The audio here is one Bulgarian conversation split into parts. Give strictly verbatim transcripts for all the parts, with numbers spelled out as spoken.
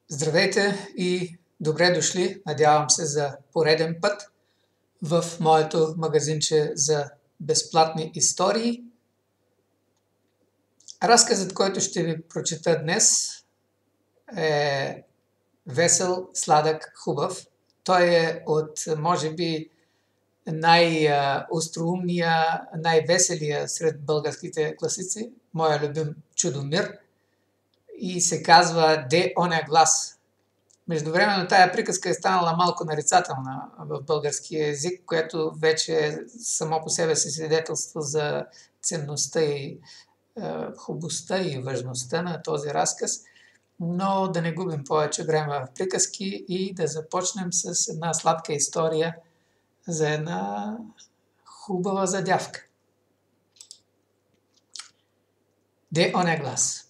Здравейте и добре дошли, надявам се, за пореден път в моето магазинче за безплатни истории. Разказът, който ще ви прочета днес, е весел, сладък, хубав. Той е от, може би, най-остроумния, най-веселия сред българските класици, моя любим Чудомир, и се казва Де оня глас. Междувременно тая приказка е станала малко нарицателна в българския език, което вече е само по себе си свидетелство за ценността и е, хубостта и важността на този разказ. Но да не губим повече време в приказки и да започнем с една сладка история за една хубава задявка. Де оня глас.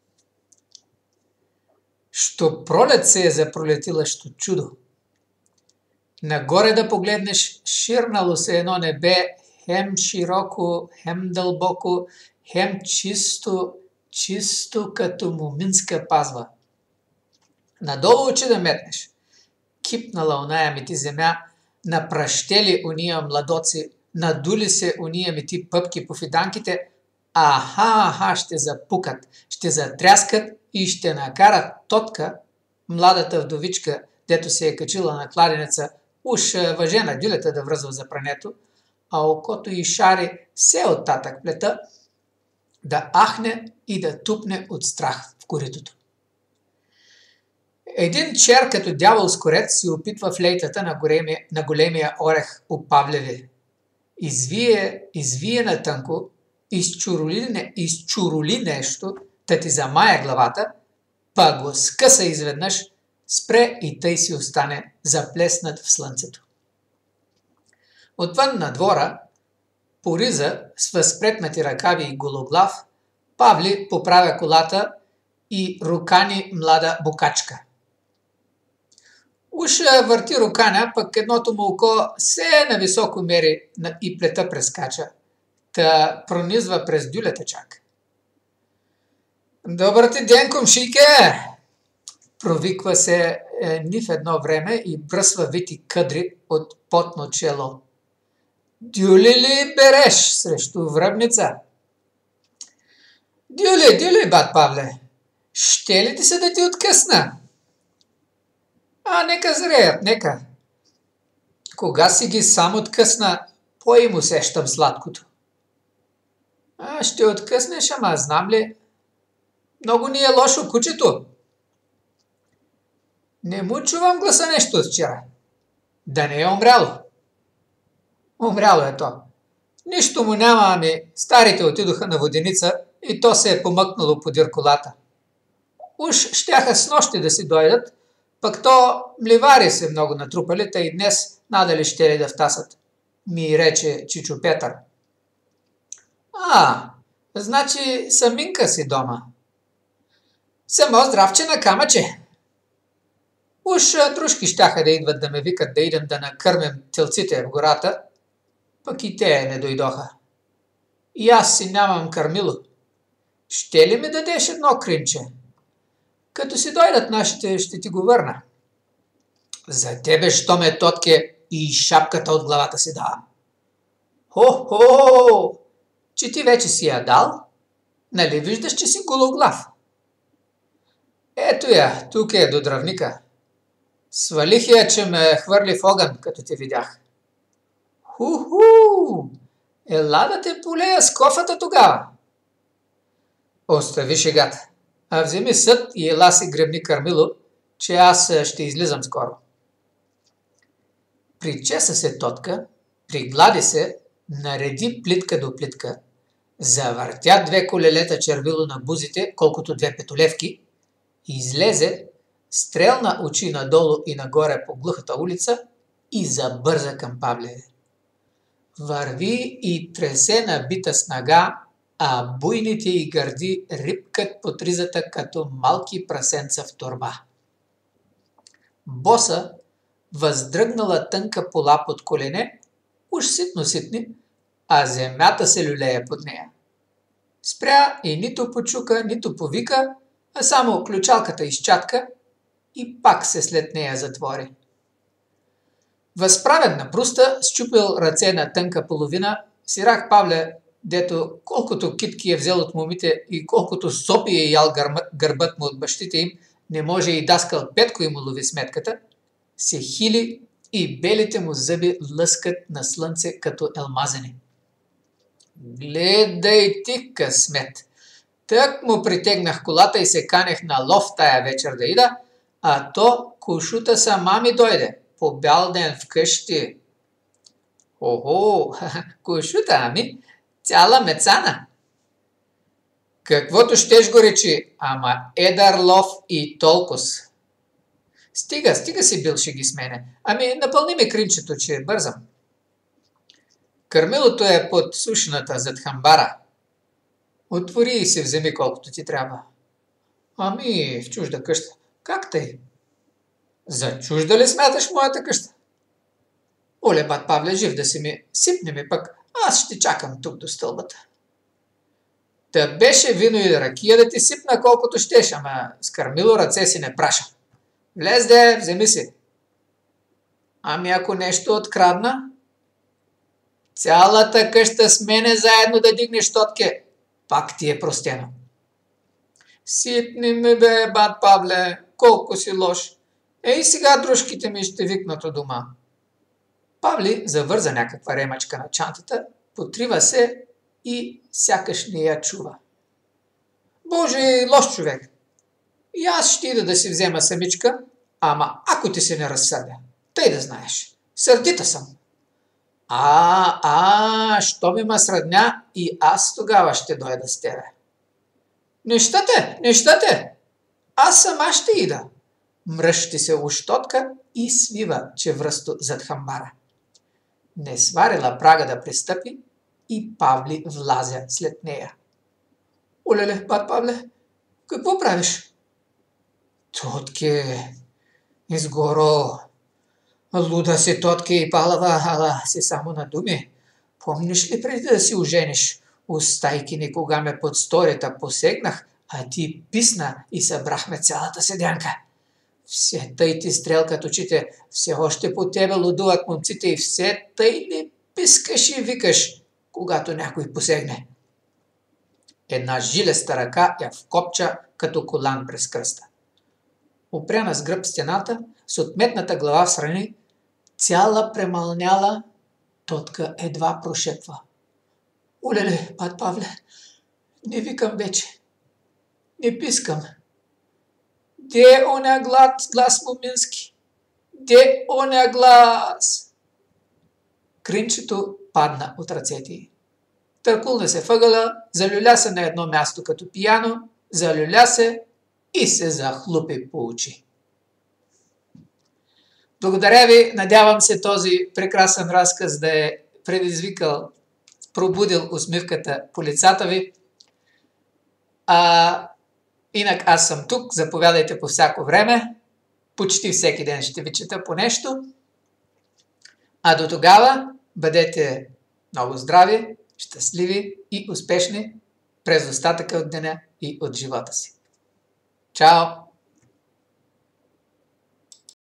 Що пролет се е запролетила, що чудо. Нагоре да погледнеш, ширнало се едно небе, хем широко, хем дълбоко, хем чисто, чисто като муминска пазва. Надолу очи да метнеш, кипнала оная ми ти земя, напращели уния младоци, надули се уния ми ти пъпки по фиданките, аха, аха, ще запукат, ще затряскат и ще накарат Тотка, младата вдовичка, дето се е качила на кладенеца, уж въже на дюлета да връзва за прането, а окото и шари все оттатък плета, да ахне и да тупне от страх в коритото. Един чер като дявол скорец си опитва флейтата на големия, на големия орех у Павлеви. Извие, извие на тънко, изчуроли, изчуроли нещо, та ти замая главата, па го скъса изведнъж, спре и тъй си остане заплеснат в слънцето. Отвън на двора, по риза с възпретнати ръкави и гологлав, Павли поправя колата и рукани млада букачка. Уж върти руканя, пък едното му око се на високо мери и плета прескача, та пронизва през дюлята чак. Добър ти ден, комшийке! Провиква се е, ни в едно време и бръсва вити къдри от потно чело. Дюли ли береш срещу връбница? Дюли, дюли, бат Павле, ще ли ти се да ти откъсна? А, нека зреят, нека. Кога си ги сам откъсна, по-им усещам сладкото. А, ще откъснеш, ама знам ли? Много ни е лошо кучето. Не му чувам гласа нещо от вчера. Да не е умряло. Умряло е то. Нищо му няма, ами старите отидоха на воденица и то се е помъкнало подир колата. Уж щяха с нощи да си дойдат, пък то мливари се много натрупали, та и днес надали ще ли да втасат, ми рече Чичо Петър. А, значи саминка си дома. Само здравче на камъче. Уж дружки щяха да идват да ме викат да идем да накърмем телците в гората, пък и те не дойдоха. И аз си нямам кърмило. Ще ли ми дадеш едно кринче? Като си дойдат нашите, ще ти го върна. За тебе, що ме Тотке, и шапката от главата си давам. Хо-хо! Че ти вече си я дал? Нали виждаш, че си гологлав? Ето я, тук е до дравника. Свалих я, че ме хвърли в огън, като те видях. Ху-ху! Ела да те полея с кофата тогава. Остави шегата. А вземи съд и ела си гребни кърмило, че аз ще излизам скоро. Причеса се Тотка, приглади се, нареди плитка до плитка, завъртя две колелета червило на бузите, колкото две петолевки, излезе, стрелна очи надолу и нагоре по глухата улица и забърза към Павлеве. Върви и тресе набита снага, а буйните й гърди рипкат под ризата като малки прасенца в торба. Боса, въздръгнала тънка пола под колене, уж ситно ситни, а земята се люлея под нея. Спря и нито почука, нито повика, а само ключалката изчатка и пак се след нея затвори. Възправен на пруста, счупил ръце на тънка половина, сирак Павле, дето колкото китки е взел от момите и колкото сопи е ял гърбът му от бащите им, не може и даскал Петко им лови сметката, се хили и белите му зъби лъскат на слънце като елмазени. Гледай ти, късмет! Тък му притегнах колата и се канех на лов тая вечер да ида, а то кошута сама ми дойде, по бял ден вкъщи. Охо, кошута, ами, цяла мецана. Каквото щеш го речи, ама едър лов и толкос. Стига, стига си билши с мене. Ами, напълни ми кринчето, че бързам. Кърмилото е под сушната зад хамбара. Отвори и се вземи колкото ти трябва. Ами, в чужда къща. Как тъй? За чужда ли смяташ моята къща? Оле, бат Павле, жив да си ми, сипни ми пък, аз ще чакам тук до стълбата. Та беше вино и ракия да ти сипна колкото щеш, ама с Кърмило ръце си не праша. Влез де, вземи си. Ами ако нещо открадна? Цялата къща с мене заедно да дигнеш тотке, пак ти е простено. Сипни ми бе, бат Павле, колко си лош. Ей сега дружките ми ще викнат у дома. Павли завърза някаква ремъчка на чантата, потрива се и сякаш не я чува. Боже, лош човек! И аз ще ида да си взема самичка, ама ако ти се не разсърдя, тъй да знаеш. Сърдита съм. А, а, що ми ма сръдня и аз тогава ще дойда с тебе. Нещате, нещате! Аз сама ще ида. Мръщи се ущотка и свива чевръсто зад хамбара. Не сварила прага да пристъпи и Павли влазя след нея. Олеле, бат Павле, какво правиш? Тотке, изгоро. Луда си, Тотке, и палава, ала си само на думи. Помниш ли преди да си ожениш? Устайки никога ме под сторията посегнах, а ти писна и събрахме цялата седянка. Все тъй ти стрелкат очите, все още по тебе лудуват момците и все тъй ли пискаш и викаш, когато някой посегне. Една жилеста ръка я вкопча като колан през кръста. Опряна с гръб стената, с отметната глава в страни, цяла премълняла, Тотка едва прошепва. Олеле, бат Павле, не викам вече, не пискам. Де оня глас, глас момински? Де оня глас? Кринчето падна от ръцете й. Търкулна се въгъла, залюля се на едно място като пияно, залюля се и се захлупи по очи. Благодаря ви, надявам се този прекрасен разказ да е предизвикал, пробудил усмивката по лицата ви. А инак аз съм тук, заповядайте по всяко време, почти всеки ден ще ви чета по нещо. А до тогава бъдете много здрави, щастливи и успешни през остатъка от деня и от живота си. Чао!